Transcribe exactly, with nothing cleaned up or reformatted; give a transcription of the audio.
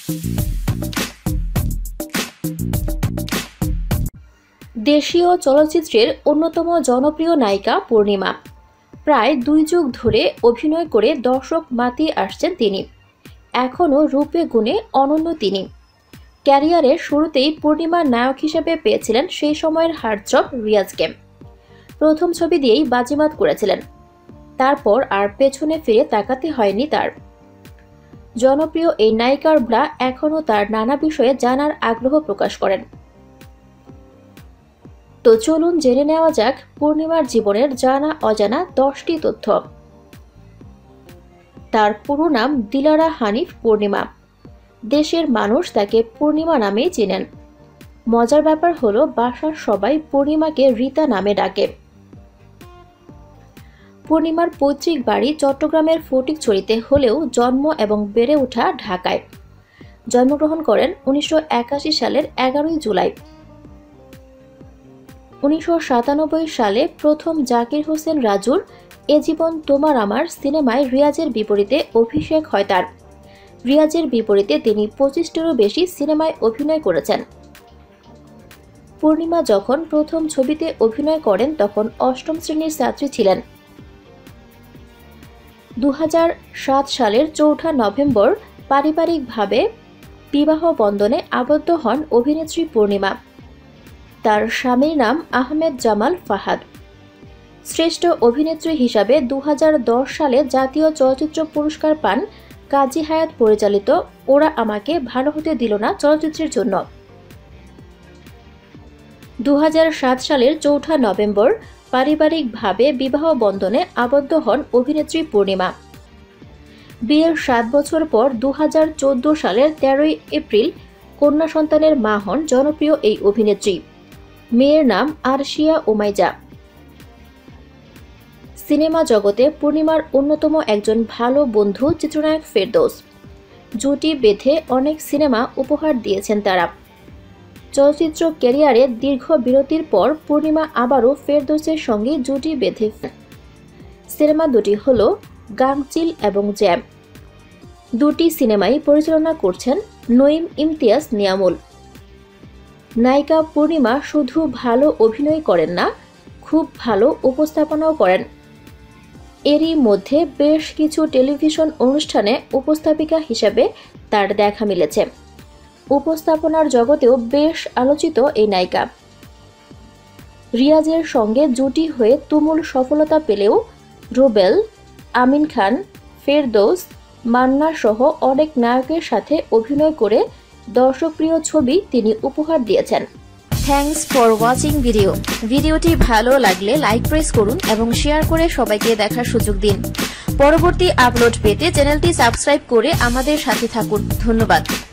দেশীয় চলচ্চিত্রের অন্যতম জনপ্রিয় নায়িকা পূর্ণিমা। প্রায় দুই যুগ ধরে অভিনয় করে দর্শক মাতিয়ে আসছেন তিনি। এখনও রূপে গুণে অনন্য তিনি। ক্যারিয়ারের শুরুতেই পূর্ণিমার নায়ক হিসেবে পেয়েছিলেন সেই সময়ের হার্টথ্রব রিয়াজকে। প্রথম ছবি দিয়েই বাজিমাত করেছিলেন। তারপর আর পেছনে ফিরে তাকাতে হয়নি তার। জনপ্রিয় এই নায়িকার ব্রা এখনও তার নানা বিষয়ে জানার আগ্রহ প্রকাশ করেন। তো চলুন জেনে নেওয়া যাক পূর্ণিমার জীবনের জানা অজানা দশটি তথ্য। তার পুরো নাম দিলারা হানিফ পূর্ণিমা। দেশের মানুষ তাকে পূর্ণিমা নামেই চেনেন। মজার ব্যাপার হলো বাসার সবাই পূর্ণিমাকে রীতা নামে ডাকে। পূর্ণিমার পৈতৃক বাড়ি চট্টগ্রামের ফটিকছড়িতে হলেও জন্ম এবং বেড়ে ওঠা ঢাকায়। জন্মগ্রহণ করেন উনিশশো একাশি সালের এগারোই জুলাই। উনিশশো সাতানব্বই সালে প্রথম জাকির হোসেন রাজুর এ জীবন তোমার আমার সিনেমায় রিয়াজের বিপরীতে অভিষেক হয় তার। রিয়াজের বিপরীতে তিনি পঁচিশটিরও বেশি সিনেমায় অভিনয় করেছেন। পূর্ণিমা যখন প্রথম ছবিতে অভিনয় করেন তখন অষ্টম শ্রেণীর ছাত্রী ছিলেন। দু হাজার সাত সালের চৌঠা নভেম্বর পারিবারিকভাবে বিবাহ বন্ধনে আবদ্ধ হন অভিনেত্রী পূর্ণিমা। তার স্বামীর নাম আহমেদ জামাল ফাহাদ। শ্রেষ্ঠ অভিনেত্রী হিসাবে দু হাজার দশ সালে জাতীয় চলচ্চিত্র পুরস্কার পান কাজী হায়াত পরিচালিত ওরা আমাকে ভালো হতে দিল না চলচ্চিত্রের জন্য। দু হাজার সাত সালের চৌঠা নভেম্বর পারিবারিকভাবে বিবাহ বন্ধনে আবদ্ধ হন অভিনেত্রী পূর্ণিমা। বিয়ের সাত বছর পর দু হাজার চোদ্দ সালের তেরোই এপ্রিল কন্যা সন্তানের মা হন জনপ্রিয় এই অভিনেত্রী। মেয়ের নাম আরশিয়া উমাইজা। সিনেমা জগতে পূর্ণিমার অন্যতম একজন ভালো বন্ধু চিত্রনায়ক ফেরদৌস। জুটি বেঁধে অনেক সিনেমা উপহার দিয়েছেন তারা। চলচ্চিত্র ক্যারিয়ারে দীর্ঘ বিরতির পর পূর্ণিমা আবারও ফেরদৌসের সঙ্গে জুটি বেঁধে। সিনেমা দুটি হল গাংচিল এবং জ্যাম। দুটি সিনেমাই পরিচালনা করছেন নঈম ইমতিয়াজ নিয়ামুল। নায়িকা পূর্ণিমা শুধু ভালো অভিনয় করেন না, খুব ভালো উপস্থাপনাও করেন। এরই মধ্যে বেশ কিছু টেলিভিশন অনুষ্ঠানে উপস্থাপিকা হিসেবে তার দেখা মিলেছে। উপস্থাপনার জগতেও বেশ আলোচিত এই নায়িকা। রিয়াজের সঙ্গে জুটি হয়ে তুমুল সফলতা পেলেও রুবেল, আমিন খান, ফেরদৌস, মান্না সহ অনেক নায়কের সাথে অভিনয় করে দর্শকপ্রিয় ছবি তিনি উপহার দিয়েছেন। Thanks for watching video. ভিডিওটি ভালো লাগলে লাইক প্রেস করুন এবং শেয়ার করে সবাইকে দেখার সুযোগ দিন। পরবর্তী আপলোড পেতে চ্যানেলটি সাবস্ক্রাইব করে আমাদের সাথে থাকুন। ধন্যবাদ।